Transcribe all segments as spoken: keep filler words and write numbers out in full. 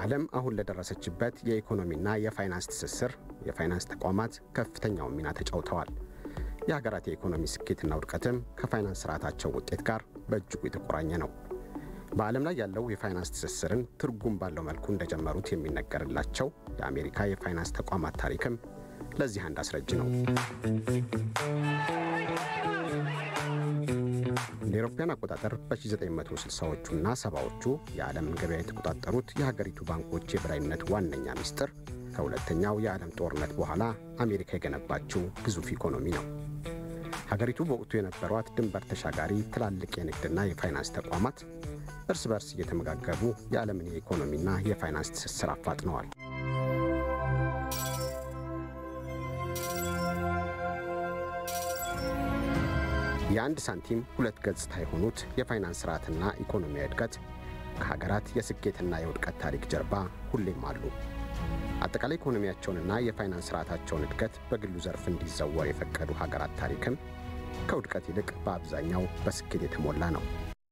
ዓለም አሁን ለደረሰችበት የኢኮኖሚና የፋይናንስ ትስስር የፋይናንስ ተቋማት ከፍተኛው ሚና ተጫውተዋል። የሀገራት የኢኮኖሚ ስኬትና ውድቀትም ከፋይናንስ ስርዓታቸው ውጤት ጋር በእጅጉ የተቆራኘ ነው። በዓለም ላይ ያለው የፋይናንስ ትስስርን ትርጉም ባለው መልኩ እንደጀመሩት የሚነገርላቸው የአሜሪካ የፋይናንስ ተቋማት ታሪክም ለዚህ አንድ አስረጅ ነው። እንደ አውሮፓውያን አቆጣጠር በ1960ዎቹና ሰባዎቹ የዓለምን ገበያ የተቆጣጠሩት የሀገሪቱ ባንኮች የበላይነት ዋነኛ ሚስጥር ከሁለተኛው የዓለም ጦርነት በኋላ አሜሪካ የገነባችው ግዙፍ ኢኮኖሚ ነው። ሀገሪቱ በወቅቱ የነበሯት ድንበር ተሻጋሪ ትላልቅ የንግድና የፋይናንስ ተቋማት እርስ በርስ እየተመጋገቡ የዓለምን የኢኮኖሚና የፋይናንስ ትስስር አፋጥነዋል። የአንድ ሳንቲም ሁለት ገጽታ የሆኑት የፋይናንስ ስርዓትና ኢኮኖሚያዊ እድገት ከሀገራት የስኬትና የውድቀት ታሪክ ጀርባ ሁሌም አሉ። አጠቃላይ ኢኮኖሚያቸውንና የፋይናንስ ስርዓታቸውን እድገት በግሉ ዘርፍ እንዲዘወር የፈቀዱ ሀገራት ታሪክም ከውድቀት ይልቅ በአብዛኛው በስኬት የተሞላ ነው።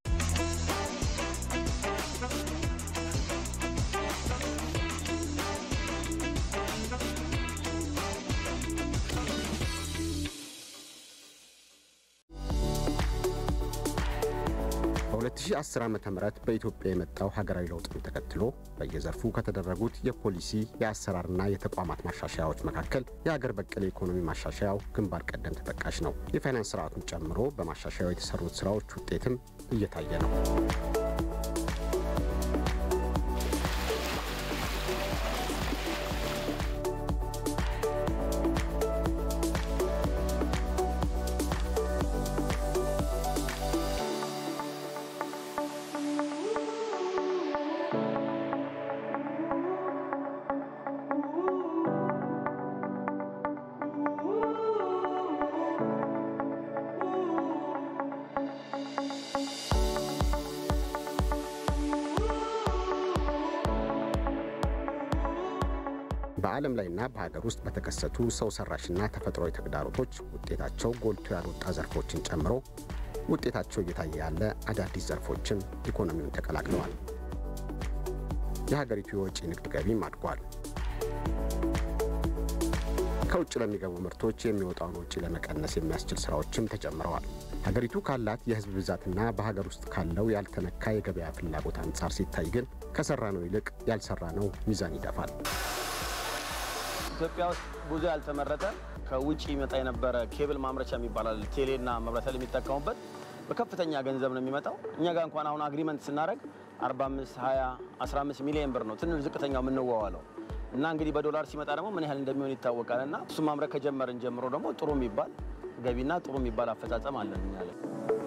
በ2010 ዓመተ ምህረት በኢትዮጵያ የመጣው ሀገራዊ ለውጥን ተከትሎ በየዘርፉ ከተደረጉት የፖሊሲ የአሰራርና የተቋማት ማሻሻያዎች መካከል የሀገር በቀል ኢኮኖሚ ማሻሻያው ግንባር ቀደም ተጠቃሽ ነው። የፋይናንስ ስርዓቱን ጨምሮ በማሻሻያው የተሰሩት ስራዎች ውጤትም እየታየ ነው። በዓለም ላይና በሀገር ውስጥ በተከሰቱ ሰው ሰራሽና ተፈጥሯዊ ተግዳሮቶች ውጤታቸው ጎልቶ ያልወጣ ዘርፎችን ጨምሮ ውጤታቸው እየታየ ያለ አዳዲስ ዘርፎችን ኢኮኖሚውን ተቀላቅለዋል። የሀገሪቱ የወጪ ንግድ ገቢም አድጓል። ከውጭ ለሚገቡ ምርቶች የሚወጣውን ወጪ ለመቀነስ የሚያስችል ስራዎችም ተጀምረዋል። ሀገሪቱ ካላት የህዝብ ብዛትና በሀገር ውስጥ ካለው ያልተነካ የገበያ ፍላጎት አንጻር ሲታይ ግን ከሰራነው ይልቅ ያልሰራነው ሚዛን ይደፋል። ኢትዮጵያ ውስጥ ብዙ ያልተመረተ ከውጪ ይመጣ የነበረ ኬብል ማምረቻ የሚባላል ቴሌና መብራት ላይ የሚጠቀሙበት በከፍተኛ ገንዘብ ነው የሚመጣው። እኛ ጋር እንኳን አሁን አግሪመንት ስናደርግ አርባ አምስት ሃያ አስራ አምስት ሚሊዮን ብር ነው ትንሽ ዝቅተኛው የምንዋዋለው እና እንግዲህ በዶላር ሲመጣ ደግሞ ምን ያህል እንደሚሆን ይታወቃልና እሱ ማምረት ከጀመርን ጀምሮ ደግሞ ጥሩ የሚባል ገቢና ጥሩ የሚባል አፈጻጸም አለን እኛ ላይ።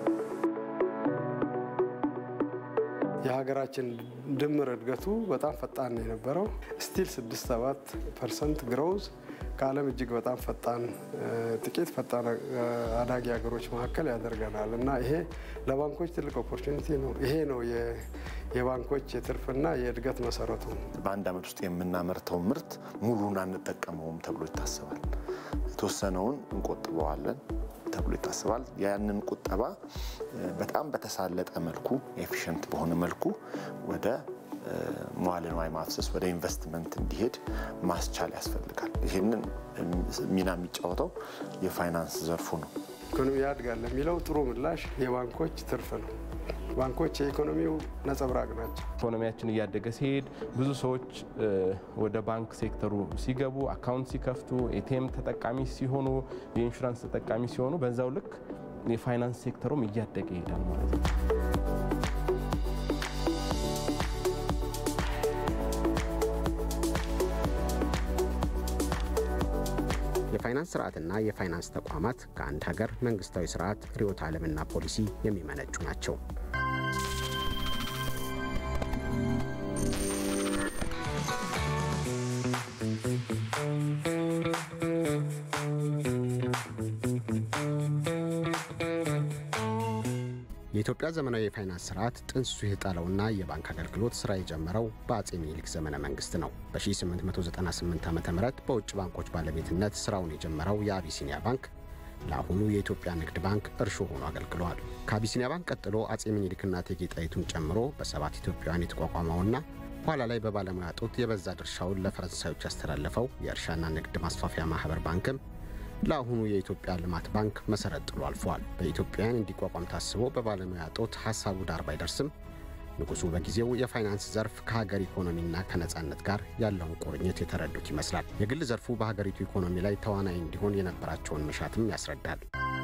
የሀገራችን ድምር እድገቱ በጣም ፈጣን ነው የነበረው። ስቲል ስድስት ሰባት ፐርሰንት ግሮዝ ከዓለም እጅግ በጣም ፈጣን ጥቂት ፈጣን አዳጊ ሀገሮች መካከል ያደርገናል እና ይሄ ለባንኮች ትልቅ ኦፖርቹኒቲ ነው። ይሄ ነው የባንኮች የትርፍና የእድገት መሰረቱ። በአንድ አመት ውስጥ የምናመርተው ምርት ሙሉን አንጠቀመውም ተብሎ ይታሰባል። የተወሰነውን እንቆጥበዋለን ተብሎ ይታሰባል። ያንን ቁጠባ በጣም በተሳለጠ መልኩ ኤፊሽንት በሆነ መልኩ ወደ መዋለ ንዋይ ማፍሰስ ወደ ኢንቨስትመንት እንዲሄድ ማስቻል ያስፈልጋል። ይሄንን ሚና የሚጫወተው የፋይናንስ ዘርፉ ነው። ኢኮኖሚ ያድጋል የሚለው ጥሩ ምላሽ የባንኮች ትርፍ ነው። ባንኮች የኢኮኖሚው ነጸብራቅ ናቸው። ኢኮኖሚያችን እያደገ ሲሄድ ብዙ ሰዎች ወደ ባንክ ሴክተሩ ሲገቡ አካውንት ሲከፍቱ ኤቲኤም ተጠቃሚ ሲሆኑ የኢንሹራንስ ተጠቃሚ ሲሆኑ በዛው ልክ የፋይናንስ ሴክተሩም እያደገ ይሄዳል ማለት ነው። የፋይናንስ ስርዓትና የፋይናንስ ተቋማት ከአንድ ሀገር መንግስታዊ ስርዓት ርዕዮተ ዓለምና ፖሊሲ የሚመነጩ ናቸው። የኢትዮጵያ ዘመናዊ የፋይናንስ ስርዓት ጥንስሱ የጣለውና የባንክ አገልግሎት ስራ የጀመረው በአጼ ምኒልክ ዘመነ መንግስት ነው። በ1898 ዓመተ ምህረት በውጭ ባንኮች ባለቤትነት ስራውን የጀመረው የአቢሲኒያ ባንክ ለአሁኑ የኢትዮጵያ ንግድ ባንክ እርሾ ሆኖ አገልግሏል። ከአቢሲኒያ ባንክ ቀጥሎ አጼ ምኒልክና እቴጌ ጣይቱን ጨምሮ በሰባት ኢትዮጵያውያን የተቋቋመውና ኋላ ላይ በባለሙያ ጦት የበዛ ድርሻውን ለፈረንሳዮች ያስተላለፈው የእርሻና ንግድ ማስፋፊያ ማህበር ባንክም ለአሁኑ የኢትዮጵያ ልማት ባንክ መሰረት ጥሎ አልፏል። በኢትዮጵያውያን እንዲቋቋም ታስቦ በባለሙያ ጦት ሐሳቡ ዳር ባይደርስም ንጉሱ በጊዜው የፋይናንስ ዘርፍ ከሀገር ኢኮኖሚና ከነጻነት ጋር ያለውን ቁርኝት የተረዱት ይመስላል። የግል ዘርፉ በሀገሪቱ ኢኮኖሚ ላይ ተዋናይ እንዲሆን የነበራቸውን መሻትም ያስረዳል።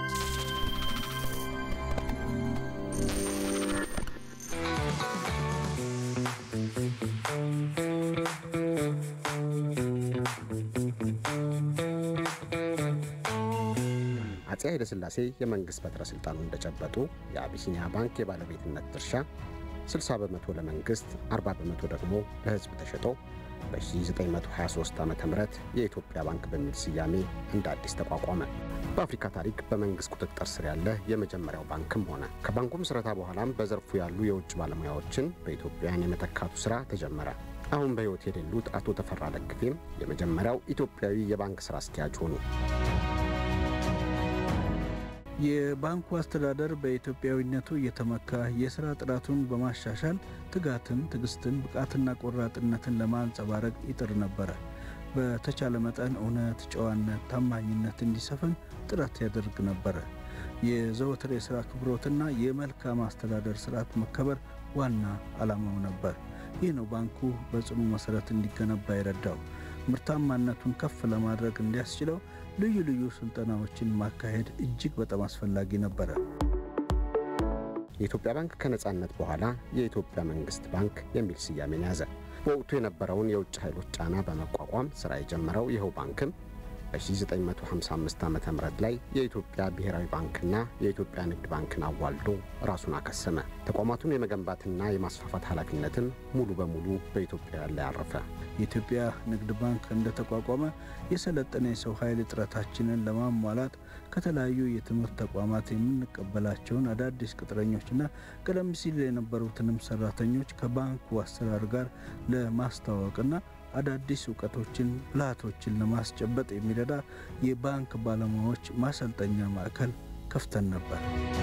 አፄ ኃይለ ሥላሴ የመንግስት በትረ ስልጣኑን እንደጨበጡ የአቢሲኒያ ባንክ የባለቤትነት ድርሻ ስልሳ በመቶ ለመንግስት አርባ በመቶ ደግሞ ለህዝብ ተሸጦ በ1923 ዓመተ ምህረት የኢትዮጵያ ባንክ በሚል ስያሜ እንደ አዲስ ተቋቋመ። በአፍሪካ ታሪክ በመንግስት ቁጥጥር ስር ያለ የመጀመሪያው ባንክም ሆነ። ከባንኩ ምስረታ በኋላም በዘርፉ ያሉ የውጭ ባለሙያዎችን በኢትዮጵያውያን የመተካቱ ስራ ተጀመረ። አሁን በህይወት የሌሉት አቶ ተፈራ ደግፌም የመጀመሪያው ኢትዮጵያዊ የባንክ ስራ አስኪያጅ ሆኑ። የባንኩ አስተዳደር በኢትዮጵያዊነቱ የተመካ የሥራ ጥራቱን በማሻሻል ትጋትን፣ ትግስትን፣ ብቃትና ቆራጥነትን ለማንጸባረቅ ይጥር ነበር። በተቻለ መጠን እውነት፣ ጨዋነት፣ ታማኝነት እንዲሰፍን ጥረት ያደርግ ነበር። የዘወትር የሥራ ክብሮትና የመልካም አስተዳደር ስርዓት መከበር ዋና ዓላማው ነበር። ይህ ነው ባንኩ በጽኑ መሰረት እንዲገነባ ይረዳው። ምርታማነቱን ከፍ ለማድረግ እንዲያስችለው ልዩ ልዩ ስልጠናዎችን ማካሄድ እጅግ በጣም አስፈላጊ ነበር። የኢትዮጵያ ባንክ ከነጻነት በኋላ የኢትዮጵያ መንግስት ባንክ የሚል ስያሜን ያዘ። በወቅቱ የነበረውን የውጭ ኃይሎች ጫና በመቋቋም ስራ የጀመረው ይኸው ባንክም በ1955 ዓመተ ምህረት ላይ የኢትዮጵያ ብሔራዊ ባንክና የኢትዮጵያ ንግድ ባንክን አዋልዶ ራሱን አከሰመ። ተቋማቱን የመገንባትና የማስፋፋት ኃላፊነትም ሙሉ በሙሉ በኢትዮጵያ ላይ አረፈ። የኢትዮጵያ ንግድ ባንክ እንደተቋቋመ የሰለጠነ የሰው ኃይል እጥረታችንን ለማሟላት ከተለያዩ የትምህርት ተቋማት የምንቀበላቸውን አዳዲስ ቅጥረኞችና ቀደም ሲል የነበሩትንም ሰራተኞች ከባንኩ አሰራር ጋር ለማስተዋወቅና አዳዲስ ዕውቀቶችን ብልሃቶችን ለማስጨበጥ የሚረዳ የባንክ ባለሙያዎች ማሰልጠኛ ማዕከል ከፍተን ነበር።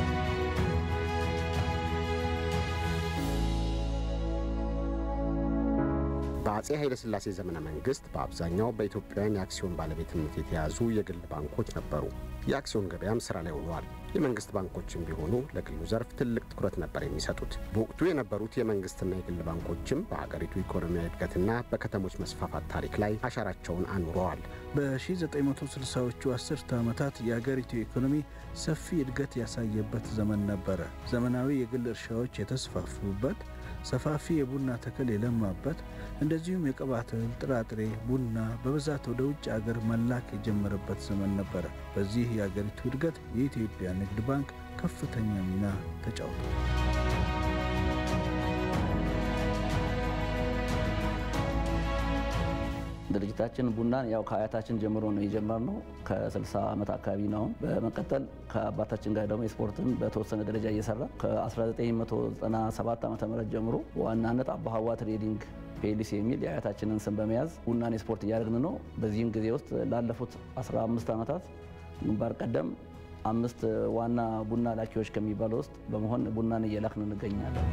በአፄ ኃይለ ሥላሴ ዘመነ መንግስት በአብዛኛው በኢትዮጵያውያን የአክሲዮን ባለቤትነት የተያዙ የግል ባንኮች ነበሩ። የአክሲዮን ገበያም ስራ ላይ ውለዋል። የመንግስት ባንኮችም ቢሆኑ ለግሉ ዘርፍ ትልቅ ትኩረት ነበር የሚሰጡት። በወቅቱ የነበሩት የመንግስትና የግል ባንኮችም በሀገሪቱ ኢኮኖሚያዊ እድገትና በከተሞች መስፋፋት ታሪክ ላይ አሻራቸውን አኑረዋል። በ1960ዎቹ አስርተ ዓመታት የሀገሪቱ ኢኮኖሚ ሰፊ እድገት ያሳየበት ዘመን ነበር። ዘመናዊ የግል እርሻዎች የተስፋፉበት፣ ሰፋፊ የቡና ተክል የለማበት፣ እንደዚሁም የቅባት እህል፣ ጥራጥሬ፣ ቡና በብዛት ወደ ውጭ አገር መላክ የጀመረበት ዘመን ነበር። በዚህ የሀገሪቱ እድገት የኢትዮጵያ ንግድ ባንክ ከፍተኛ ሚና ተጫውቷል። ድርጅታችን ቡናን ያው ከአያታችን ጀምሮ ነው የጀመርነው ከ60 ዓመት አካባቢ ነው። በመቀጠል ከአባታችን ጋር ደግሞ ስፖርትን በተወሰነ ደረጃ እየሰራ ከ1997 ዓመተ ምህረት ጀምሮ ዋናነት አባሃዋ ትሬዲንግ ፒኤልሲ የሚል የአያታችንን ስም በመያዝ ቡናን ስፖርት እያደረግን ነው። በዚህም ጊዜ ውስጥ ላለፉት አስራ አምስት ዓመታት ግንባር ቀደም አምስት ዋና ቡና ላኪዎች ከሚባለው ውስጥ በመሆን ቡናን እየላክን እንገኛለን።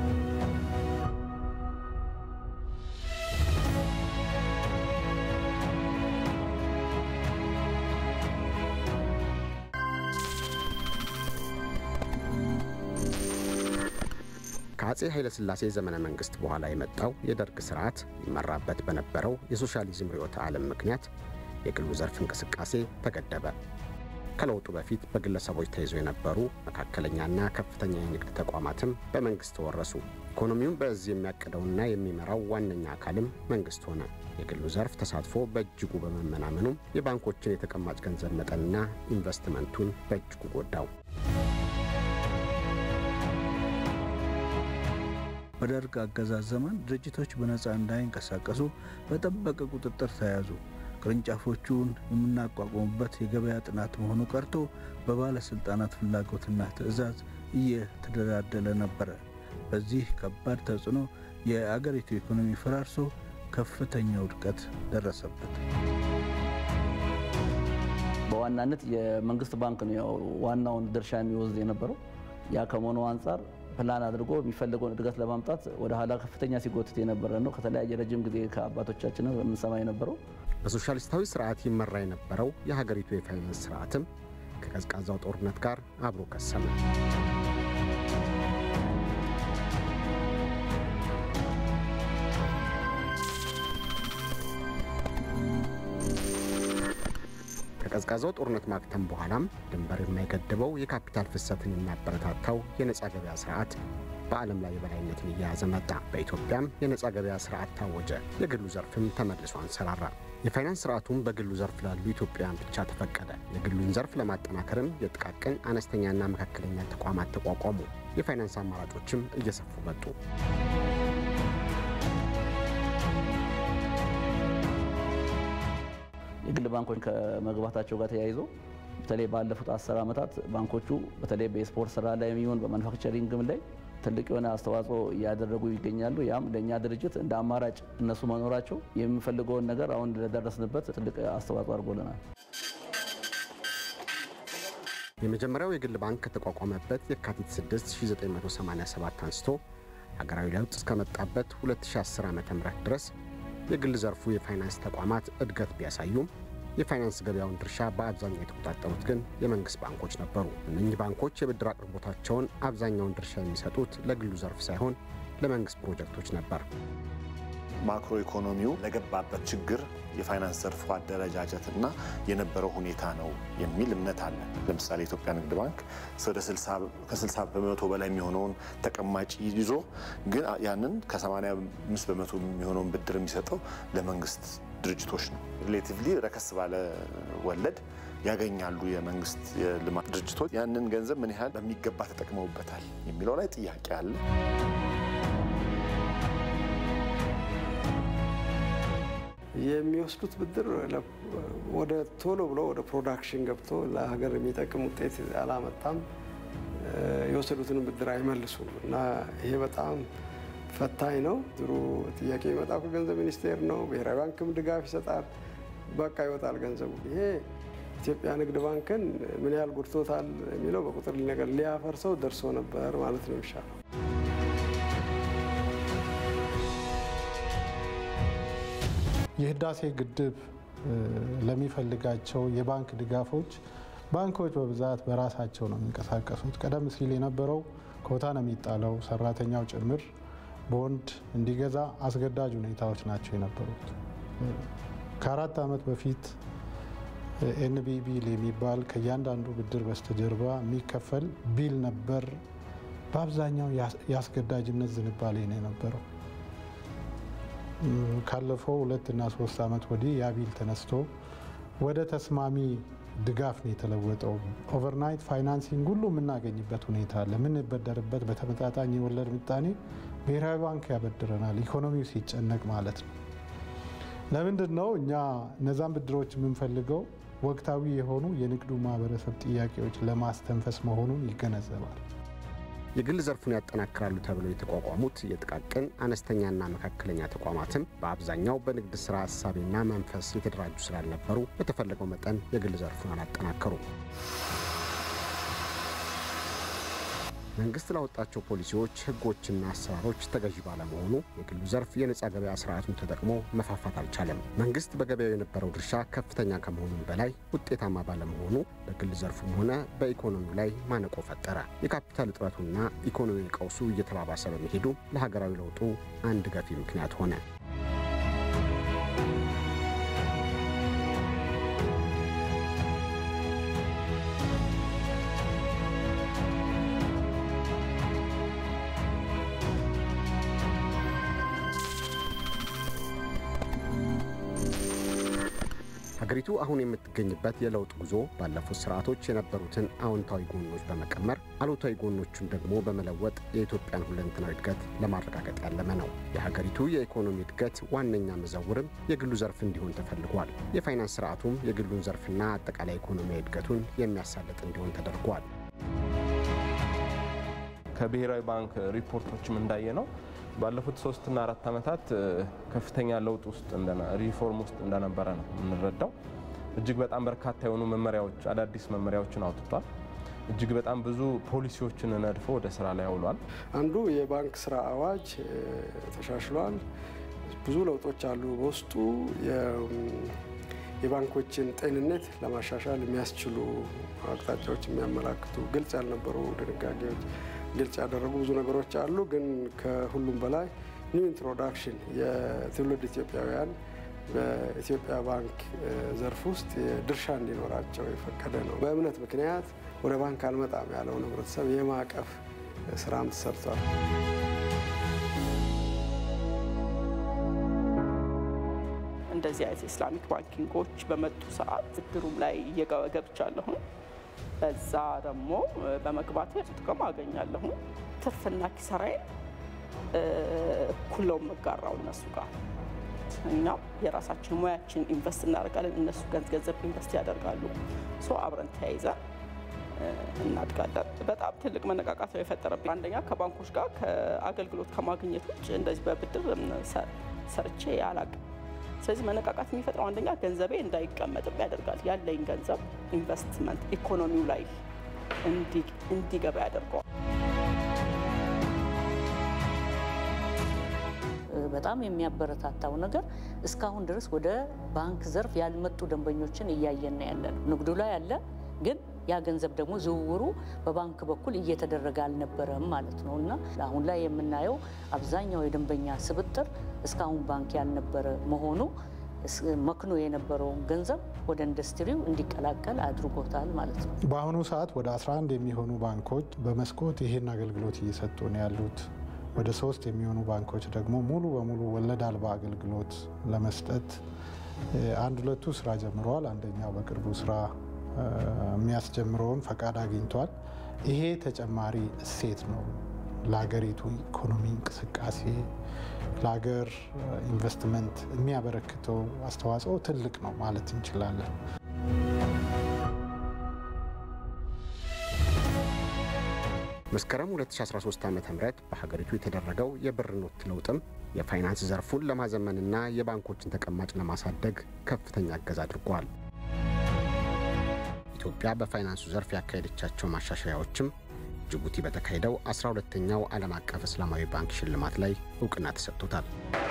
ከአፄ ኃይለ ሥላሴ ዘመነ መንግስት በኋላ የመጣው የደርግ ስርዓት ይመራበት በነበረው የሶሻሊዝም ርዕዮተ ዓለም ምክንያት የግሉ ዘርፍ እንቅስቃሴ ተገደበ። ከለውጡ በፊት በግለሰቦች ተይዘው የነበሩ መካከለኛና ከፍተኛ የንግድ ተቋማትም በመንግስት ተወረሱ። ኢኮኖሚውን በዚህ የሚያቅደውና የሚመራው ዋነኛ አካልም መንግስት ሆነ። የግሉ ዘርፍ ተሳትፎ በእጅጉ በመመናመኑም የባንኮችን የተቀማጭ ገንዘብ መጠንና ኢንቨስትመንቱን በእጅጉ ጎዳው። በደርግ አገዛዝ ዘመን ድርጅቶች በነፃ እንዳይንቀሳቀሱ በጠበቀ ቁጥጥር ተያዙ። ቅርንጫፎቹን የምናቋቋሙበት የገበያ ጥናት መሆኑ ቀርቶ በባለስልጣናት ፍላጎትና ትዕዛዝ እየተደላደለ ነበር። በዚህ ከባድ ተጽዕኖ የአገሪቱ ኢኮኖሚ ፈራርሶ ከፍተኛ ውድቀት ደረሰበት። በዋናነት የመንግስት ባንክ ነው ዋናውን ድርሻ የሚወስድ የነበረው። ያ ከመሆኑ አንፃር ፕላን አድርጎ የሚፈልገውን እድገት ለማምጣት ወደ ኋላ ከፍተኛ ሲጎትት የነበረ ነው። ከተለያየ ረጅም ጊዜ ከአባቶቻችን የምንሰማ የነበረው በሶሻሊስታዊ ስርዓት ይመራ የነበረው የሀገሪቱ የፋይናንስ ስርዓትም ከቀዝቃዛው ጦርነት ጋር አብሮ ከሰመ። ከቀዝቃዛው ጦርነት ማክተም በኋላም ድንበር የማይገድበው የካፒታል ፍሰትን የሚያበረታታው የነጻ ገበያ ስርዓት በዓለም ላይ የበላይነትን እየያዘ መጣ። በኢትዮጵያም የነጻ ገበያ ስርዓት ታወጀ። የግሉ ዘርፍም ተመልሶ አንሰራራ። የፋይናንስ ስርዓቱም በግሉ ዘርፍ ላሉ ኢትዮጵያውያን ብቻ ተፈቀደ። የግሉን ዘርፍ ለማጠናከርም የጥቃቅን አነስተኛና መካከለኛ ተቋማት ተቋቋሙ። የፋይናንስ አማራጮችም እየሰፉ መጡ። የግል ባንኮች ከመግባታቸው ጋር ተያይዞ በተለይ ባለፉት አስር ዓመታት ባንኮቹ በተለይ በስፖርት ስራ ላይ የሚሆን በማኑፋክቸሪንግም ላይ ትልቅ የሆነ አስተዋጽኦ እያደረጉ ይገኛሉ። ያም ለኛ ድርጅት እንደ አማራጭ እነሱ መኖራቸው የሚፈልገውን ነገር አሁን ለደረስንበት ትልቅ አስተዋጽኦ አድርጎልናል። የመጀመሪያው የግል ባንክ ከተቋቋመበት የካቲት ስድስት ሺህ ዘጠኝ መቶ ሰማንያ ሰባት አንስቶ ሀገራዊ ለውጥ እስከመጣበት ሁለት ሺህ አስር ዓመተ ምህረት ድረስ የግል ዘርፉ የፋይናንስ ተቋማት እድገት ቢያሳዩም የፋይናንስ ገበያውን ድርሻ በአብዛኛው የተቆጣጠሩት ግን የመንግስት ባንኮች ነበሩ። እነዚህ ባንኮች የብድር አቅርቦታቸውን አብዛኛውን ድርሻ የሚሰጡት ለግሉ ዘርፍ ሳይሆን ለመንግስት ፕሮጀክቶች ነበር። ማክሮ ኢኮኖሚው ለገባበት ችግር የፋይናንስ ዘርፉ አደረጃጀትና የነበረው ሁኔታ ነው የሚል እምነት አለ። ለምሳሌ ኢትዮጵያ ንግድ ባንክ ወደ ከስልሳ በመቶ በላይ የሚሆነውን ተቀማጭ ይዞ ግን ያንን ከሰማንያ አምስት በመቶ የሚሆነውን ብድር የሚሰጠው ለመንግስት ድርጅቶች ነው። ሪሌቲቭሊ ረከስ ባለ ወለድ ያገኛሉ የመንግስት የልማት ድርጅቶች። ያንን ገንዘብ ምን ያህል በሚገባ ተጠቅመውበታል የሚለው ላይ ጥያቄ አለ። የሚወስዱት ብድር ወደ ቶሎ ብሎ ወደ ፕሮዳክሽን ገብቶ ለሀገር የሚጠቅም ውጤት አላመጣም። የወሰዱትን ብድር አይመልሱም እና ይሄ በጣም ፈታኝ ነው። ድሮ ጥያቄ ይመጣው ከገንዘብ ሚኒስቴር ነው። ብሔራዊ ባንክም ድጋፍ ይሰጣል። በቃ ይወጣል ገንዘቡ። ይሄ ኢትዮጵያ ንግድ ባንክን ምን ያህል ጎድቶታል የሚለው በቁጥር ነገር ሊያፈርሰው ደርሶ ነበር ማለት ነው የሚሻለው። የህዳሴ ግድብ ለሚፈልጋቸው የባንክ ድጋፎች ባንኮች በብዛት በራሳቸው ነው የሚንቀሳቀሱት። ቀደም ሲል የነበረው ኮታ ነው የሚጣለው፣ ሰራተኛው ጭምር ቦንድ እንዲገዛ አስገዳጅ ሁኔታዎች ናቸው የነበሩት። ከአራት ዓመት በፊት ኤንቢ ቢል የሚባል ከእያንዳንዱ ብድር በስተጀርባ የሚከፈል ቢል ነበር። በአብዛኛው የአስገዳጅነት ዝንባሌ ነው የነበረው። ካለፈው ሁለት እና ሶስት ዓመት ወዲህ ያ ቢል ተነስቶ ወደ ተስማሚ ድጋፍ ነው የተለወጠው። ኦቨርናይት ፋይናንሲንግ ሁሉ የምናገኝበት ሁኔታ አለ። የምንበደርበት በተመጣጣኝ የወለድ ምጣኔ ብሔራዊ ባንክ ያበድረናል፣ ኢኮኖሚው ሲጨነቅ ማለት ነው። ለምንድን ነው እኛ እነዛን ብድሮች የምንፈልገው? ወቅታዊ የሆኑ የንግዱ ማህበረሰብ ጥያቄዎች ለማስተንፈስ መሆኑን ይገነዘባል። የግል ዘርፉን ያጠናክራሉ ተብለው የተቋቋሙት የጥቃቅን አነስተኛና መካከለኛ ተቋማትም በአብዛኛው በንግድ ስራ ሐሳብና መንፈስ የተደራጁ ስላልነበሩ በተፈለገው መጠን የግል ዘርፉን አላጠናከሩም። መንግስት ላወጣቸው ፖሊሲዎች፣ ህጎችና አሰራሮች ተገዢ ባለመሆኑ የግሉ ዘርፍ የነጻ ገበያ ስርዓቱን ተጠቅሞ መፋፋት አልቻለም። መንግስት በገበያው የነበረው ድርሻ ከፍተኛ ከመሆኑ በላይ ውጤታማ ባለመሆኑ በግል ዘርፉም ሆነ በኢኮኖሚው ላይ ማነቆ ፈጠረ። የካፒታል እጥረቱና ኢኮኖሚ ቀውሱ እየተባባሰ በመሄዱ ለሀገራዊ ለውጡ አንድ ገፊ ምክንያት ሆነ። ሀገሪቱ አሁን የምትገኝበት የለውጥ ጉዞ ባለፉት ስርዓቶች የነበሩትን አዎንታዊ ጎኖች በመቀመር አሉታዊ ጎኖቹን ደግሞ በመለወጥ የኢትዮጵያን ሁለንተናዊ እድገት ለማረጋገጥ ያለመ ነው። የሀገሪቱ የኢኮኖሚ እድገት ዋነኛ መዘውርም የግሉ ዘርፍ እንዲሆን ተፈልጓል። የፋይናንስ ስርዓቱም የግሉን ዘርፍና አጠቃላይ ኢኮኖሚያዊ እድገቱን የሚያሳልጥ እንዲሆን ተደርጓል። ከብሔራዊ ባንክ ሪፖርቶችም እንዳየነው ባለፉት ሶስት እና አራት ዓመታት ከፍተኛ ለውጥ ውስጥ እንደና ሪፎርም ውስጥ እንደነበረ ነው የምንረዳው። እጅግ በጣም በርካታ የሆኑ መመሪያዎች አዳዲስ መመሪያዎችን አውጥቷል። እጅግ በጣም ብዙ ፖሊሲዎችን ነድፎ ወደ ስራ ላይ አውሏል። አንዱ የባንክ ስራ አዋጅ ተሻሽሏል። ብዙ ለውጦች አሉ በውስጡ የባንኮችን ጤንነት ለማሻሻል የሚያስችሉ አቅጣጫዎች የሚያመላክቱ ግልጽ ያልነበሩ ድንጋጌዎች ግልጽ ያደረጉ ብዙ ነገሮች አሉ። ግን ከሁሉም በላይ ኒው ኢንትሮዳክሽን የትውልድ ኢትዮጵያውያን በኢትዮጵያ ባንክ ዘርፍ ውስጥ ድርሻ እንዲኖራቸው የፈቀደ ነው። በእምነት ምክንያት ወደ ባንክ አልመጣም ያለውን ህብረተሰብ የማቀፍ ስራም ተሰርቷል። እንደዚህ አይነት ኢስላሚክ ባንኪንጎች በመጡ ሰዓት ብድሩም ላይ እየገብቻለሁ። በዛ ደግሞ በመግባት ጥቅም አገኛለሁ። ትርፍና ኪሳራዬ እኩል ነው የምጋራው እነሱ ጋር። እኛም የራሳችን ሙያችን ኢንቨስት እናደርጋለን፣ እነሱ ገንዘብ ኢንቨስት ያደርጋሉ። ሶ አብረን ተያይዘን እናድጋለን። በጣም ትልቅ መነቃቃት ነው የፈጠረብኝ። አንደኛ ከባንኮች ጋር ከአገልግሎት ከማግኘት ውጭ እንደዚህ በብድር ሰርቼ አላውቅም። ስለዚህ መነቃቃት የሚፈጥረው አንደኛ ገንዘቤ እንዳይቀመጥም ያደርጋል። ያለኝ ገንዘብ ኢንቨስትመንት ኢኮኖሚው ላይ እንዲገባ ያደርገዋል። በጣም የሚያበረታታው ነገር እስካሁን ድረስ ወደ ባንክ ዘርፍ ያልመጡ ደንበኞችን እያየን ያለን። ንግዱ ላይ ያለ ግን ያ ገንዘብ ደግሞ ዝውውሩ በባንክ በኩል እየተደረገ አልነበረም ማለት ነው እና አሁን ላይ የምናየው አብዛኛው የደንበኛ ስብጥር እስካሁን ባንክ ያልነበረ መሆኑ መክኖ የነበረውን ገንዘብ ወደ ኢንዱስትሪው እንዲቀላቀል አድርጎታል ማለት ነው። በአሁኑ ሰዓት ወደ አስራ አንድ የሚሆኑ ባንኮች በመስኮት ይሄን አገልግሎት እየሰጡ ነው ያሉት። ወደ ሶስት የሚሆኑ ባንኮች ደግሞ ሙሉ በሙሉ ወለድ አልባ አገልግሎት ለመስጠት አንድ ሁለቱ ስራ ጀምረዋል። አንደኛው በቅርቡ ስራ የሚያስጀምረውን ፈቃድ አግኝቷል። ይሄ ተጨማሪ እሴት ነው ለሀገሪቱ ኢኮኖሚ እንቅስቃሴ፣ ለሀገር ኢንቨስትመንት የሚያበረክተው አስተዋጽኦ ትልቅ ነው ማለት እንችላለን። መስከረም ሁለት ሺህ አስራ ሶስት ዓ.ም በሀገሪቱ የተደረገው የብር ኖት ለውጥም የፋይናንስ ዘርፉን ለማዘመንና የባንኮችን ተቀማጭ ለማሳደግ ከፍተኛ እገዛ አድርጓል። ኢትዮጵያ በፋይናንሱ ዘርፍ ያካሄደቻቸው ማሻሻያዎችም ጅቡቲ በተካሄደው አስራ ሁለተኛው ዓለም አቀፍ እስላማዊ ባንክ ሽልማት ላይ እውቅና ተሰጥቶታል።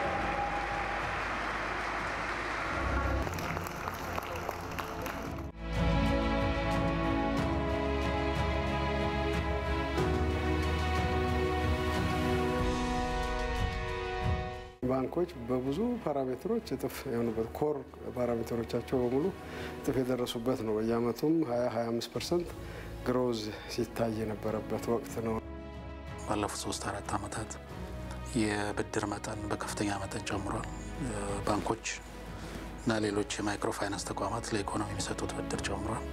ባንኮች በብዙ ፓራሜትሮች እጥፍ የሆኑበት ኮር ፓራሜትሮቻቸው በሙሉ እጥፍ የደረሱበት ነው። በየአመቱም ሀያ ሀያ አምስት ፐርሰንት ግሮዝ ሲታይ የነበረበት ወቅት ነው። ባለፉት ሶስት አራት አመታት የብድር መጠን በከፍተኛ መጠን ጨምሯል። ባንኮች እና ሌሎች የማይክሮ ፋይናንስ ተቋማት ለኢኮኖሚ የሚሰጡት ብድር ጨምሯል።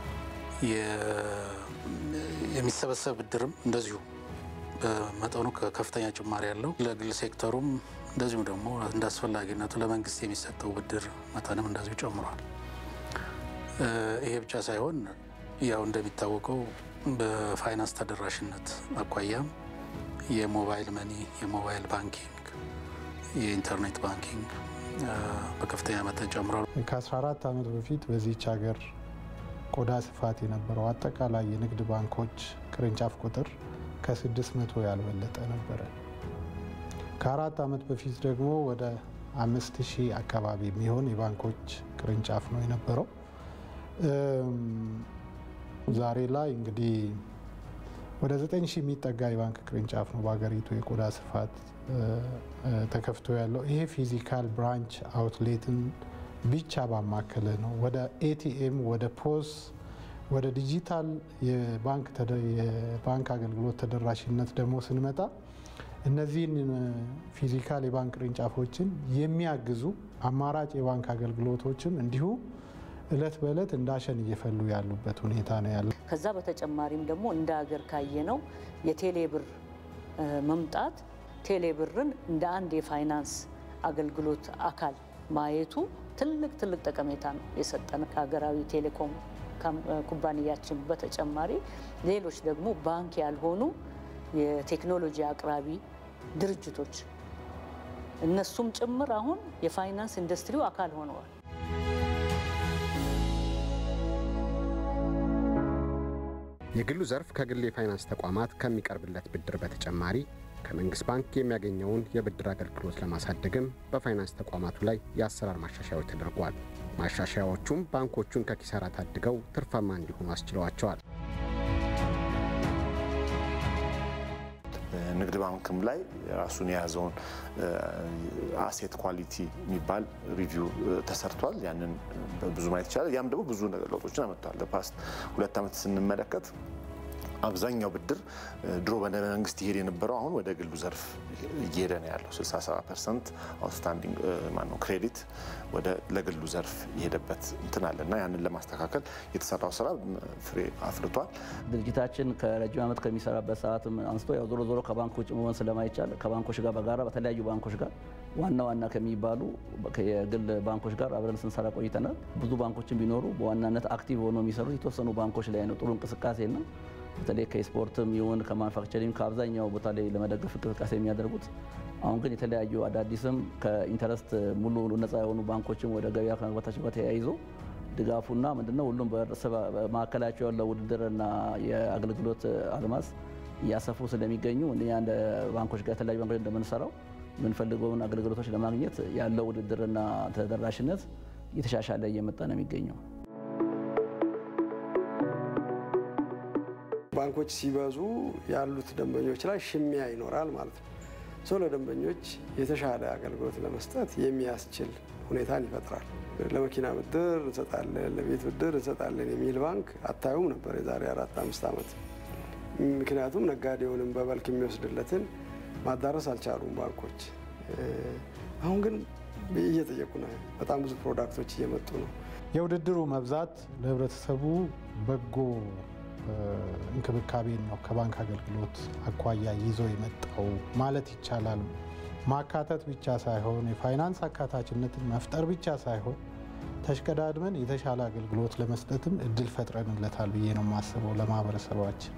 የሚሰበሰብ ብድርም እንደዚሁ በመጠኑ ከፍተኛ ጭማሪ ያለው ለግል ሴክተሩም እንደዚሁ ደግሞ እንደ አስፈላጊነቱ ለመንግስት የሚሰጠው ብድር መጠንም እንደዚሁ ጨምሯል። ይሄ ብቻ ሳይሆን ያው እንደሚታወቀው በፋይናንስ ተደራሽነት አኳያም የሞባይል መኒ፣ የሞባይል ባንኪንግ፣ የኢንተርኔት ባንኪንግ በከፍተኛ መጠን ጨምሯል። ከ14 ዓመት በፊት በዚህች ሀገር ቆዳ ስፋት የነበረው አጠቃላይ የንግድ ባንኮች ቅርንጫፍ ቁጥር ከስድስት መቶ ያልበለጠ ነበረ። ከአራት ዓመት በፊት ደግሞ ወደ አምስት ሺህ አካባቢ የሚሆን የባንኮች ቅርንጫፍ ነው የነበረው። ዛሬ ላይ እንግዲህ ወደ ዘጠኝ ሺህ የሚጠጋ የባንክ ቅርንጫፍ ነው በሀገሪቱ የቆዳ ስፋት ተከፍቶ ያለው። ይሄ ፊዚካል ብራንች አውትሌትን ብቻ ባማከለ ነው። ወደ ኤቲኤም፣ ወደ ፖስ፣ ወደ ዲጂታል የባንክ አገልግሎት ተደራሽነት ደግሞ ስንመጣ እነዚህን ፊዚካል የባንክ ቅርንጫፎችን የሚያግዙ አማራጭ የባንክ አገልግሎቶችም እንዲሁ እለት በእለት እንዳሸን እየፈሉ ያሉበት ሁኔታ ነው ያለው። ከዛ በተጨማሪም ደግሞ እንደ ሀገር ካየነው የቴሌብር መምጣት ቴሌብርን እንደ አንድ የፋይናንስ አገልግሎት አካል ማየቱ ትልቅ ትልቅ ጠቀሜታ ነው የሰጠን። ከሀገራዊ ቴሌኮም ኩባንያችን በተጨማሪ ሌሎች ደግሞ ባንክ ያልሆኑ የቴክኖሎጂ አቅራቢ ድርጅቶች እነሱም ጭምር አሁን የፋይናንስ ኢንዱስትሪው አካል ሆነዋል። የግሉ ዘርፍ ከግል የፋይናንስ ተቋማት ከሚቀርብለት ብድር በተጨማሪ ከመንግስት ባንክ የሚያገኘውን የብድር አገልግሎት ለማሳደግም በፋይናንስ ተቋማቱ ላይ የአሰራር ማሻሻያዎች ተደርጓል። ማሻሻያዎቹም ባንኮቹን ከኪሳራ ታድገው ትርፋማ እንዲሆኑ አስችለዋቸዋል። ንግድ ባንክም ላይ ራሱን የያዘውን አሴት ኳሊቲ የሚባል ሪቪው ተሰርቷል። ያንን ብዙ ማየት ይቻላል። ያም ደግሞ ብዙ ለውጦችን አመጣል። ለፓስት ሁለት ዓመት ስንመለከት አብዛኛው ብድር ድሮ በመንግስት ይሄድ የነበረው አሁን ወደ ግሉ ዘርፍ እየሄደ ነው ያለው። ስልሳ ሰባት ፐርሰንት አውትስታንዲንግ ማነው ክሬዲት ወደ ለግሉ ዘርፍ የሄደበት እንትን አለና ያንን ለማስተካከል የተሰራው ስራ ፍሬ አፍርቷል። ድርጅታችን ከረጅም ዓመት ከሚሰራበት ሰዓትም አንስቶ ያው ዞሮ ዞሮ ከባንክ ውጭ መሆን ስለማይቻል ከባንኮች ጋር በጋራ በተለያዩ ባንኮች ጋር ዋና ዋና ከሚባሉ የግል ባንኮች ጋር አብረን ስንሰራ ቆይተናል። ብዙ ባንኮችን ቢኖሩ በዋናነት አክቲቭ ሆኖ የሚሰሩ የተወሰኑ ባንኮች ላይ ነው ጥሩ እንቅስቃሴና በተለይ ከስፖርትም ይሁን ከማኑፋክቸሪንግ ከአብዛኛው ቦታ ላይ ለመደገፍ እንቅስቃሴ የሚያደርጉት አሁን ግን የተለያዩ አዳዲስም ከኢንተረስት ሙሉ ነፃ የሆኑ ባንኮችም ወደ ገበያ ከመግባታቸው ጋር ተያይዞ ድጋፉና ምንድነው ሁሉም በማዕከላቸው ያለው ውድድርና የአገልግሎት አድማስ እያሰፉ ስለሚገኙ እኛ እንደ ባንኮች ጋር የተለያዩ ባንኮች እንደምንሰራው የምንፈልገውን አገልግሎቶች ለማግኘት ያለው ውድድርና ተደራሽነት እየተሻሻለ እየመጣ ነው የሚገኘው። ባንኮች ሲበዙ ያሉት ደንበኞች ላይ ሽሚያ ይኖራል ማለት ነው። ሶ ለደንበኞች የተሻለ አገልግሎት ለመስጠት የሚያስችል ሁኔታን ይፈጥራል። ለመኪና ብድር እንሰጣለን፣ ለቤት ብድር እንሰጣለን የሚል ባንክ አታዩም ነበር የዛሬ አራት አምስት ዓመት። ምክንያቱም ነጋዴውንም በበልክ የሚወስድለትን ማዳረስ አልቻሉም ባንኮች። አሁን ግን እየጠየቁ ነው። በጣም ብዙ ፕሮዳክቶች እየመጡ ነው። የውድድሩ መብዛት ለህብረተሰቡ በጎ እንክብካቤን ነው ከባንክ አገልግሎት አኳያ ይዞ የመጣው ማለት ይቻላል። ማካተት ብቻ ሳይሆን የፋይናንስ አካታችነትን መፍጠር ብቻ ሳይሆን ተሽቀዳድመን የተሻለ አገልግሎት ለመስጠትም እድል ፈጥረንለታል ብዬ ነው የማስበው ለማህበረሰባችን።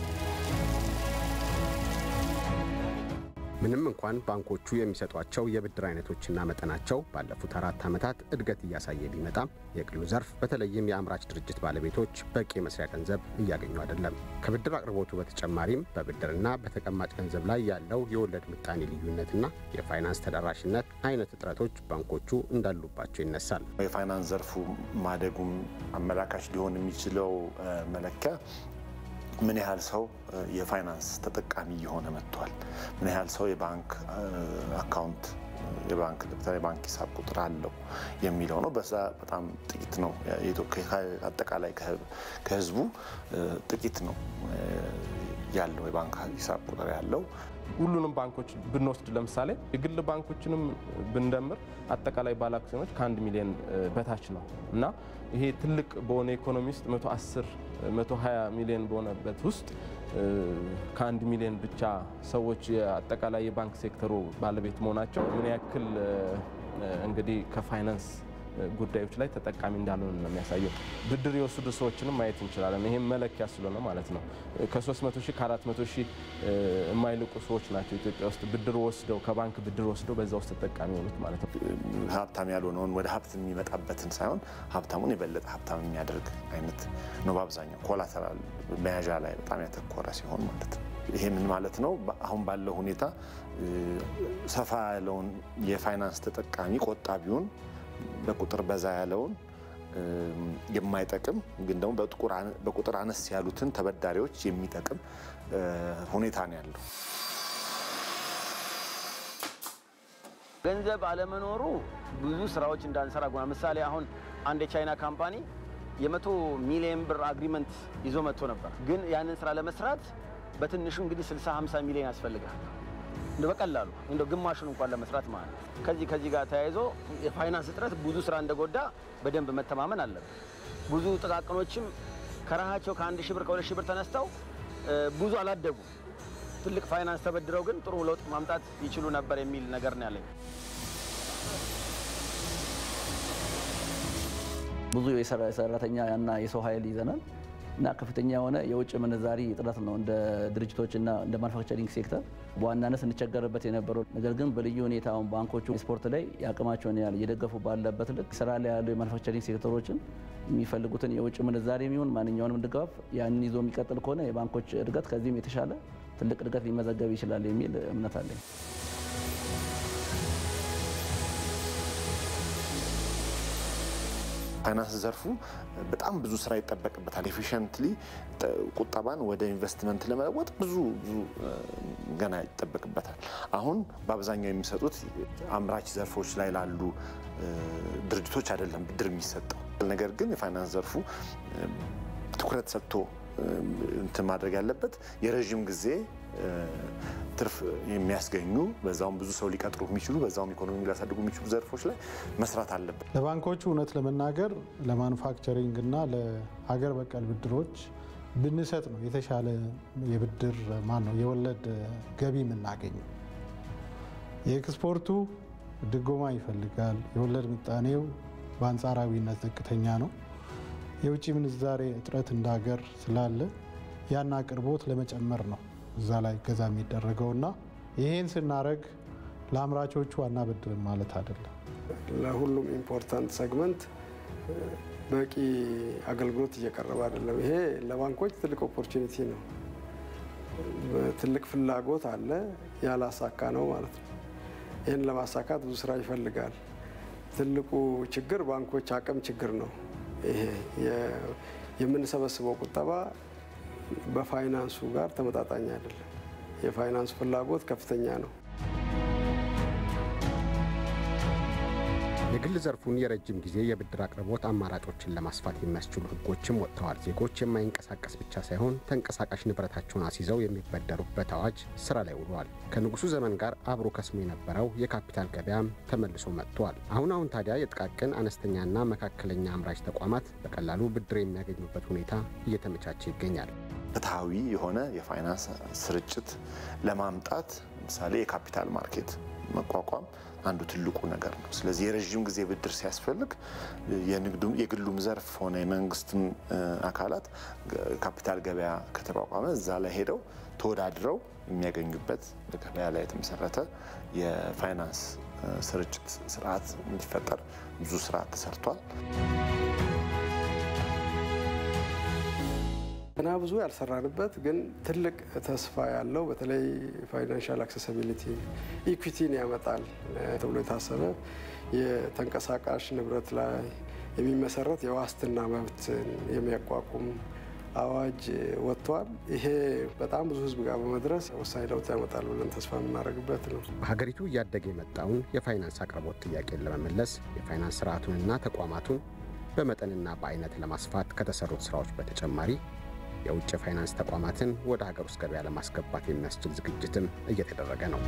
ምንም እንኳን ባንኮቹ የሚሰጧቸው የብድር አይነቶችና መጠናቸው ባለፉት አራት ዓመታት እድገት እያሳየ ቢመጣም የግሉ ዘርፍ በተለይም የአምራች ድርጅት ባለቤቶች በቂ መስሪያ ገንዘብ እያገኙ አይደለም። ከብድር አቅርቦቱ በተጨማሪም በብድርና በተቀማጭ ገንዘብ ላይ ያለው የወለድ ምጣኔ ልዩነትና የፋይናንስ ተደራሽነት አይነት እጥረቶች ባንኮቹ እንዳሉባቸው ይነሳል። የፋይናንስ ዘርፉ ማደጉም አመላካች ሊሆን የሚችለው መለኪያ ምን ያህል ሰው የፋይናንስ ተጠቃሚ የሆነ መጥቷል፣ ምን ያህል ሰው የባንክ አካውንት የባንክ ለምሳሌ ባንክ ሂሳብ ቁጥር አለው የሚለው ነው። በዛ በጣም ጥቂት ነው። አጠቃላይ ከህዝቡ ጥቂት ነው ያለው የባንክ ሂሳብ ቁጥር ያለው። ሁሉንም ባንኮች ብንወስድ ለምሳሌ የግል ባንኮችንም ብንደምር አጠቃላይ ባለ አክሲዮኖች ከአንድ ሚሊዮን በታች ነው እና ይሄ ትልቅ በሆነ ኢኮኖሚ ውስጥ መቶ አስር መቶ ሀያ ሚሊዮን በሆነበት ውስጥ ከአንድ ሚሊዮን ብቻ ሰዎች አጠቃላይ የባንክ ሴክተሩ ባለቤት መሆናቸው ምን ያክል እንግዲህ ከፋይናንስ ጉዳዮች ላይ ተጠቃሚ እንዳልሆነ ነው የሚያሳየው። ብድር የወሰዱ ሰዎችንም ማየት እንችላለን። ይሄም መለኪያ ስለሆነ ማለት ነው። ከ300 ሺህ ከ400 ሺህ የማይልቁ ሰዎች ናቸው ኢትዮጵያ ውስጥ ብድር ወስደው ከባንክ ብድር ወስደው በዛ ውስጥ ተጠቃሚ ሆኑት ማለት ነው። ሀብታም ያልሆነውን ወደ ሀብት የሚመጣበትን ሳይሆን ሀብታሙን የበለጠ ሀብታም የሚያደርግ አይነት ነው። በአብዛኛው ኮላተራል መያዣ ላይ በጣም ያተኮረ ሲሆን ማለት ነው። ይሄ ምን ማለት ነው? አሁን ባለው ሁኔታ ሰፋ ያለውን የፋይናንስ ተጠቃሚ ቆጣቢውን በቁጥር በዛ ያለውን የማይጠቅም ግን ደግሞ በቁጥር አነስ ያሉትን ተበዳሪዎች የሚጠቅም ሁኔታ ነው ያለው። ገንዘብ አለመኖሩ ብዙ ስራዎች እንዳንሰራ ጎና ምሳሌ አሁን አንድ የቻይና ካምፓኒ የመቶ ሚሊዮን ብር አግሪመንት ይዞ መጥቶ ነበር። ግን ያንን ስራ ለመስራት በትንሹ እንግዲህ ስልሳ ሃምሳ ሚሊዮን ያስፈልጋል። እንደ በቀላሉ እንደ ግማሹን እንኳን ለመስራት ማለት ከዚህ ከዚህ ጋር ተያይዞ የፋይናንስ እጥረት ብዙ ስራ እንደጎዳ በደንብ መተማመን አለበት። ብዙ ጥቃቅኖችም ከራሃቸው ከአንድ ሺህ ብር ከሁለት ሺህ ብር ተነስተው ብዙ አላደጉ ትልቅ ፋይናንስ ተበድረው ግን ጥሩ ለውጥ ማምጣት ይችሉ ነበር የሚል ነገር ነው ያለኝ። ብዙ የሰራተኛ እና የሰው ኃይል ይዘናል። እና ከፍተኛ የሆነ የውጭ ምንዛሪ እጥረት ነው እንደ ድርጅቶችና እንደ ማኑፋክቸሪንግ ሴክተር በዋናነት እንቸገርበት የነበረው። ነገር ግን በልዩ ሁኔታ አሁን ባንኮቹ ስፖርት ላይ ያቅማቸውን ያህል እየደገፉ ባለበት ልክ ስራ ላይ ያሉ የማኑፋክቸሪንግ ሴክተሮችን የሚፈልጉትን የውጭ ምንዛሪ የሚሆን ማንኛውንም ድጋፍ ያንን ይዞ የሚቀጥል ከሆነ የባንኮች እድገት ከዚህም የተሻለ ትልቅ እድገት ሊመዘገብ ይችላል የሚል እምነት አለኝ። ፋይናንስ ዘርፉ በጣም ብዙ ስራ ይጠበቅበታል። ኤፊሽንትሊ ቁጠባን ወደ ኢንቨስትመንት ለመለወጥ ብዙ ብዙ ገና ይጠበቅበታል። አሁን በአብዛኛው የሚሰጡት አምራች ዘርፎች ላይ ላሉ ድርጅቶች አይደለም ብድር የሚሰጠው። ነገር ግን የፋይናንስ ዘርፉ ትኩረት ሰጥቶ እንትን ማድረግ ያለበት የረጅም ጊዜ ትርፍ የሚያስገኙ በዛውም ብዙ ሰው ሊቀጥሩ የሚችሉ በዛውም ኢኮኖሚ ሊያሳድጉ የሚችሉ ዘርፎች ላይ መስራት አለበት። ለባንኮቹ እውነት ለመናገር ለማኑፋክቸሪንግ እና ለሀገር በቀል ብድሮች ብንሰጥ ነው የተሻለ የብድር ማን ነው የወለድ ገቢ የምናገኘው። የኤክስፖርቱ ድጎማ ይፈልጋል። የወለድ ምጣኔው በአንጻራዊነት ዝቅተኛ ነው። የውጭ ምንዛሬ እጥረት እንደ ሀገር ስላለ ያን አቅርቦት ለመጨመር ነው እዛ ላይ ገዛ የሚደረገውና ይሄን ስናረግ ለአምራቾቹ አናበድርም ማለት አይደለም። ለሁሉም ኢምፖርታንት ሴግመንት በቂ አገልግሎት እየቀረበ አይደለም። ይሄ ለባንኮች ትልቅ ኦፖርቹኒቲ ነው። ትልቅ ፍላጎት አለ፣ ያላሳካ ነው ማለት ነው። ይህን ለማሳካት ብዙ ስራ ይፈልጋል። ትልቁ ችግር ባንኮች አቅም ችግር ነው። ይሄ የምንሰበስበው ቁጠባ በፋይናንሱ ጋር ተመጣጣኝ አይደለም። የፋይናንስ ፍላጎት ከፍተኛ ነው። የግል ዘርፉን የረጅም ጊዜ የብድር አቅርቦት አማራጮችን ለማስፋት የሚያስችሉ ህጎችም ወጥተዋል። ዜጎች የማይንቀሳቀስ ብቻ ሳይሆን ተንቀሳቃሽ ንብረታቸውን አስይዘው የሚበደሩበት አዋጅ ስራ ላይ ውሏል። ከንጉሱ ዘመን ጋር አብሮ ከስሞ የነበረው የካፒታል ገበያም ተመልሶ መጥቷል። አሁን አሁን ታዲያ የጥቃቅን አነስተኛና መካከለኛ አምራች ተቋማት በቀላሉ ብድር የሚያገኙበት ሁኔታ እየተመቻቸ ይገኛል። ፍትሃዊ የሆነ የፋይናንስ ስርጭት ለማምጣት ለምሳሌ የካፒታል ማርኬት መቋቋም አንዱ ትልቁ ነገር ነው። ስለዚህ የረጅም ጊዜ ብድር ሲያስፈልግ የንግዱም የግሉም ዘርፍ ሆነ የመንግስትም አካላት ካፒታል ገበያ ከተቋቋመ እዛ ላይ ሄደው ተወዳድረው የሚያገኙበት በገበያ ላይ የተመሰረተ የፋይናንስ ስርጭት ስርዓት እንዲፈጠር ብዙ ስራ ተሰርቷል። ገና ብዙ ያልሰራንበት ግን ትልቅ ተስፋ ያለው በተለይ ፋይናንሻል አክሰሲቢሊቲ ኢኩዊቲን ያመጣል ተብሎ የታሰበ የተንቀሳቃሽ ንብረት ላይ የሚመሰረት የዋስትና መብትን የሚያቋቁም አዋጅ ወጥቷል። ይሄ በጣም ብዙ ህዝብ ጋር በመድረስ ወሳኝ ለውጥ ያመጣል ብለን ተስፋ የምናደርግበት ነው። በሀገሪቱ እያደገ የመጣውን የፋይናንስ አቅርቦት ጥያቄን ለመመለስ የፋይናንስ ስርዓቱንና ተቋማቱን በመጠንና በአይነት ለማስፋት ከተሰሩት ስራዎች በተጨማሪ የውጭ ፋይናንስ ተቋማትን ወደ ሀገር ውስጥ ገበያ ለማስገባት የሚያስችል ዝግጅትም እየተደረገ ነው።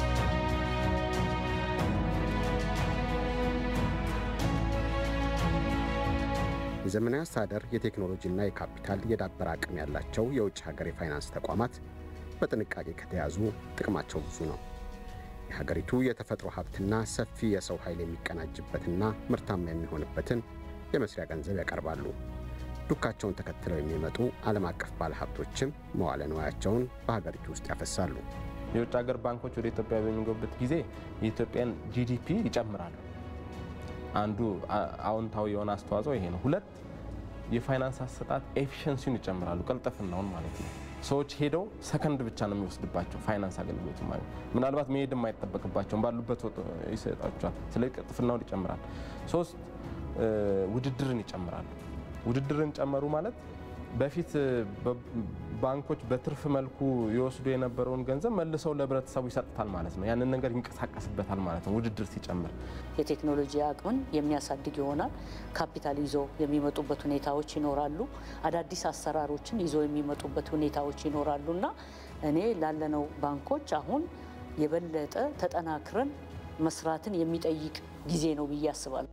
የዘመናዊ አስተዳደር የቴክኖሎጂና የካፒታል የዳበረ አቅም ያላቸው የውጭ ሀገር የፋይናንስ ተቋማት በጥንቃቄ ከተያዙ ጥቅማቸው ብዙ ነው። የሀገሪቱ የተፈጥሮ ሀብትና ሰፊ የሰው ኃይል የሚቀናጅበትና ምርታማ የሚሆንበትን የመስሪያ ገንዘብ ያቀርባሉ። ዱካቸውን ተከትለው የሚመጡ ዓለም አቀፍ ባለሀብቶችም መዋለ ንዋያቸውን በሀገሪቱ ውስጥ ያፈሳሉ። የውጭ ሀገር ባንኮች ወደ ኢትዮጵያ በሚገቡበት ጊዜ የኢትዮጵያን ጂዲፒ ይጨምራሉ። አንዱ አዎንታዊ የሆነ አስተዋጽኦ ይሄ ነው። ሁለት የፋይናንስ አሰጣጥ ኤፊሽንሲውን ይጨምራሉ፣ ቀልጠፍናውን ማለት ነው። ሰዎች ሄደው ሰከንድ ብቻ ነው የሚወስድባቸው ፋይናንስ አገልግሎት ማለት ምናልባት መሄድ የማይጠበቅባቸው ባሉበት ይሰጣቸዋል። ስለዚህ ቀልጠፍናውን ይጨምራል። ሶስት ውድድርን ይጨምራሉ። ውድድርን ጨመሩ ማለት በፊት ባንኮች በትርፍ መልኩ ይወስዱ የነበረውን ገንዘብ መልሰው ለህብረተሰቡ ይሰጣል ማለት ነው። ያንን ነገር ይንቀሳቀስበታል ማለት ነው። ውድድር ሲጨምር የቴክኖሎጂ አቅምን የሚያሳድግ ይሆናል። ካፒታል ይዞ የሚመጡበት ሁኔታዎች ይኖራሉ። አዳዲስ አሰራሮችን ይዞ የሚመጡበት ሁኔታዎች ይኖራሉና እኔ ላለነው ባንኮች አሁን የበለጠ ተጠናክረን መስራትን የሚጠይቅ ጊዜ ነው ብዬ አስባለሁ።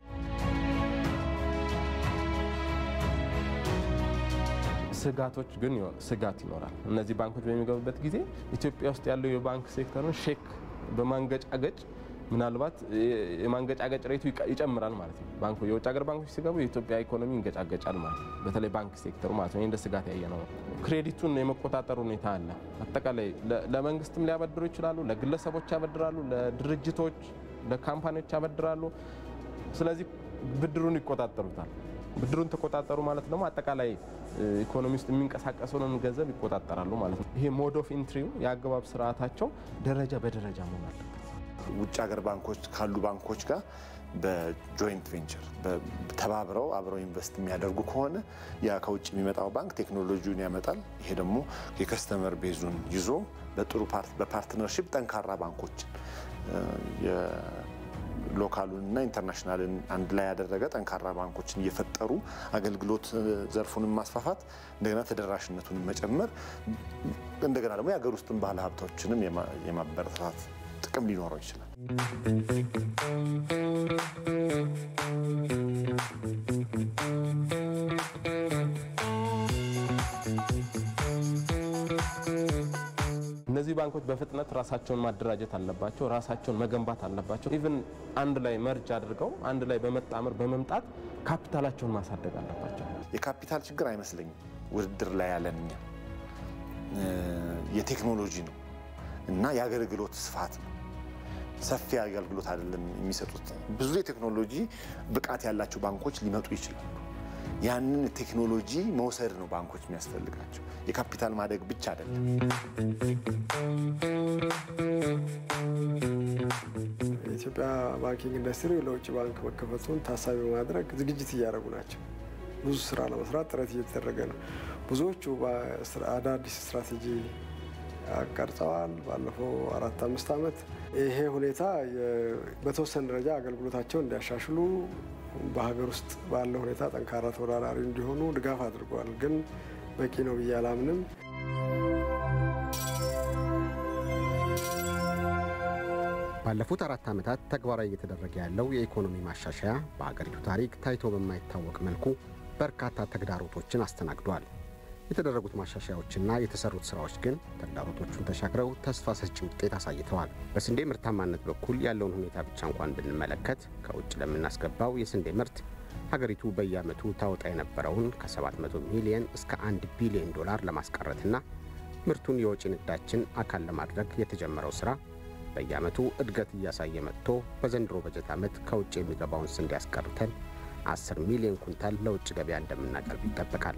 ስጋቶች ግን ስጋት ይኖራል። እነዚህ ባንኮች በሚገቡበት ጊዜ ኢትዮጵያ ውስጥ ያለው የባንክ ሴክተርን ሼክ በማንገጫገጭ ምናልባት የማንገጫገጭ ሬቱ ይጨምራል ማለት ነው። ባንኩ የውጭ ሀገር ባንኮች ሲገቡ የኢትዮጵያ ኢኮኖሚ ይንገጫገጫል ማለት ነው። በተለይ ባንክ ሴክተሩ ማለት ነው። እንደ ስጋት ያየ ነው። ክሬዲቱን የመቆጣጠር ሁኔታ አለ። አጠቃላይ ለመንግስትም ሊያበድሩ ይችላሉ፣ ለግለሰቦች ያበድራሉ፣ ለድርጅቶች ለካምፓኒዎች ያበድራሉ። ስለዚህ ብድሩን ይቆጣጠሩታል። ብድሩን ተቆጣጠሩ ማለት ደግሞ አጠቃላይ ኢኮኖሚ ውስጥ የሚንቀሳቀሰውን ገንዘብ ይቆጣጠራሉ ማለት ነው። ይሄ ሞድ ኦፍ ኢንትሪው የአገባብ ስርዓታቸው ደረጃ በደረጃ መሆን አለበት። ውጭ ሀገር ባንኮች ካሉ ባንኮች ጋር በጆይንት ቬንቸር ተባብረው አብረው ኢንቨስት የሚያደርጉ ከሆነ ያ ከውጭ የሚመጣው ባንክ ቴክኖሎጂውን ያመጣል። ይሄ ደግሞ የከስተመር ቤዙን ይዞ በጥሩ በፓርትነርሺፕ ጠንካራ ባንኮችን ሎካሉንና ኢንተርናሽናልን አንድ ላይ ያደረገ ጠንካራ ባንኮችን እየፈጠሩ አገልግሎት ዘርፉን ማስፋፋት እንደገና ተደራሽነቱን መጨመር እንደገና ደግሞ የሀገር ውስጥን ባለ ሀብቶችንም የማበረታታት ጥቅም ሊኖረው ይችላል። እነዚህ ባንኮች በፍጥነት ራሳቸውን ማደራጀት አለባቸው፣ ራሳቸውን መገንባት አለባቸው። ኢቭን አንድ ላይ መርጅ አድርገው አንድ ላይ በመጣመር በመምጣት ካፒታላቸውን ማሳደግ አለባቸው። የካፒታል ችግር አይመስለኝም። ውድድር ላይ ያለን እኛ የቴክኖሎጂ ነው እና የአገልግሎት ስፋት ነው። ሰፊ አገልግሎት አይደለም የሚሰጡት። ብዙ የቴክኖሎጂ ብቃት ያላቸው ባንኮች ሊመጡ ይችላሉ። ያንን ቴክኖሎጂ መውሰድ ነው ባንኮች የሚያስፈልጋቸው። የካፒታል ማደግ ብቻ አይደለም። የኢትዮጵያ ባንኪንግ ኢንዱስትሪ ለውጭ ባንክ መከፈቱን ታሳቢ በማድረግ ዝግጅት እያደረጉ ናቸው። ብዙ ስራ ለመስራት ጥረት እየተደረገ ነው። ብዙዎቹ አዳዲስ ስትራቴጂ አቀርጸዋል። ባለፈው አራት አምስት ዓመት ይሄ ሁኔታ በተወሰነ ደረጃ አገልግሎታቸውን እንዲያሻሽሉ በሀገር ውስጥ ባለው ሁኔታ ጠንካራ ተወዳዳሪ እንዲሆኑ ድጋፍ አድርጓል። ግን በቂ ነው ብዬ አላምንም። ባለፉት አራት ዓመታት ተግባራዊ እየተደረገ ያለው የኢኮኖሚ ማሻሻያ በአገሪቱ ታሪክ ታይቶ በማይታወቅ መልኩ በርካታ ተግዳሮቶችን አስተናግዷል። የተደረጉት ማሻሻያዎችና የተሰሩት ስራዎች ግን ተግዳሮቶቹን ተሻግረው ተስፋ ሰጪ ውጤት አሳይተዋል። በስንዴ ምርታማነት በኩል ያለውን ሁኔታ ብቻ እንኳን ብንመለከት ከውጭ ለምናስገባው የስንዴ ምርት ሀገሪቱ በየዓመቱ ታወጣ የነበረውን ከሰባት መቶ ሚሊዮን እስከ አንድ ቢሊዮን ዶላር ለማስቀረትና ምርቱን የወጪ ንግዳችን አካል ለማድረግ የተጀመረው ስራ በየዓመቱ እድገት እያሳየ መጥቶ በዘንድሮ በጀት ዓመት ከውጭ የሚገባውን ስንዴ አስቀርተን አስር ሚሊዮን ኩንታል ለውጭ ገበያ እንደምናቀርብ ይጠበቃል።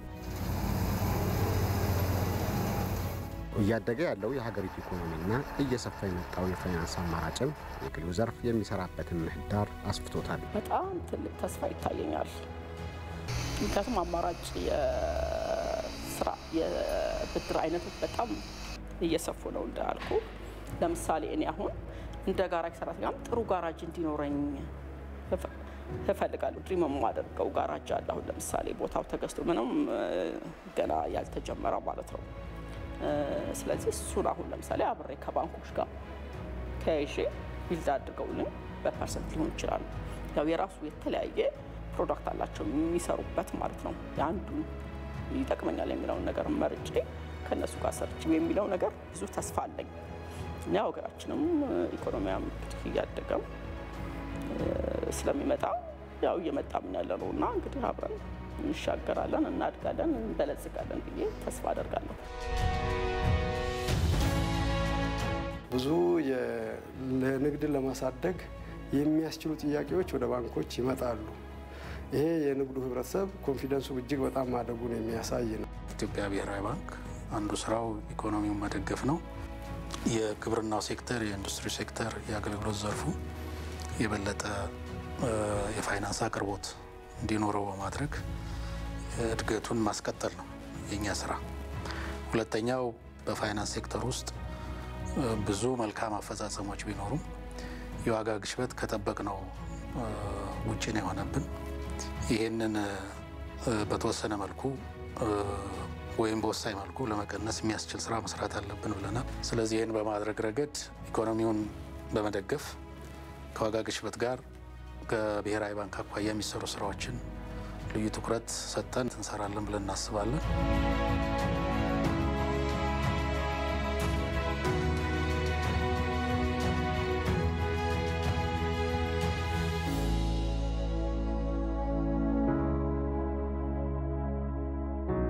እያደገ ያለው የሀገሪቱ ኢኮኖሚና እየሰፋ የመጣው የፋይናንስ አማራጭም የግሉ ዘርፍ የሚሰራበትን ምህዳር አስፍቶታል። በጣም ትልቅ ተስፋ ይታየኛል። ምክንያቱም አማራጭ የስራ የብድር አይነቶች በጣም እየሰፉ ነው እንዳልኩ። ለምሳሌ እኔ አሁን እንደ ጋራጅ ሰራተኛም ጥሩ ጋራጅ እንዲኖረኝ እፈልጋለሁ። ድሪም የማደርገው ጋራጅ አለ። አሁን ለምሳሌ ቦታው ተገዝቶ ምንም ገና ያልተጀመረ ማለት ነው። ስለዚህ እሱን አሁን ለምሳሌ አብሬ ከባንኮች ጋር ተያይዤ ቢልድ አድርገውልኝ በፐርሰንት ሊሆን ይችላል። ያው የራሱ የተለያየ ፕሮዳክት አላቸው የሚሰሩበት ማለት ነው። የአንዱ ይጠቅመኛል የሚለውን ነገር መርጬ ከነሱ ጋር ሰርቼ የሚለው ነገር ብዙ ተስፋ አለኝ። ያው ሀገራችንም ኢኮኖሚያም እያደገም ስለሚመጣ ያው እየመጣም ያለው እና እንግዲህ አብረን እንሻገራለን፣ እናድጋለን፣ እንበለጽጋለን ብዬ ተስፋ አደርጋለሁ። ብዙ የንግድን ለማሳደግ የሚያስችሉ ጥያቄዎች ወደ ባንኮች ይመጣሉ። ይሄ የንግዱ ህብረተሰብ ኮንፊደንሱ እጅግ በጣም ማደጉን የሚያሳይ ነው። ኢትዮጵያ ብሔራዊ ባንክ አንዱ ስራው ኢኮኖሚውን መደገፍ ነው። የግብርናው ሴክተር፣ የኢንዱስትሪ ሴክተር፣ የአገልግሎት ዘርፉ የበለጠ የፋይናንስ አቅርቦት እንዲኖረው በማድረግ እድገቱን ማስቀጠል ነው የኛ ስራ። ሁለተኛው በፋይናንስ ሴክተር ውስጥ ብዙ መልካም አፈጻጸሞች ቢኖሩም የዋጋ ግሽበት ከጠበቅነው ውጪ ነው የሆነብን። ይሄንን በተወሰነ መልኩ ወይም በወሳኝ መልኩ ለመቀነስ የሚያስችል ስራ መስራት አለብን ብለናል። ስለዚህ ይህን በማድረግ ረገድ ኢኮኖሚውን በመደገፍ ከዋጋ ግሽበት ጋር ከብሔራዊ ባንክ አኳያ የሚሰሩ ስራዎችን ልዩ ትኩረት ሰጥተን እንሰራለን ብለን እናስባለን።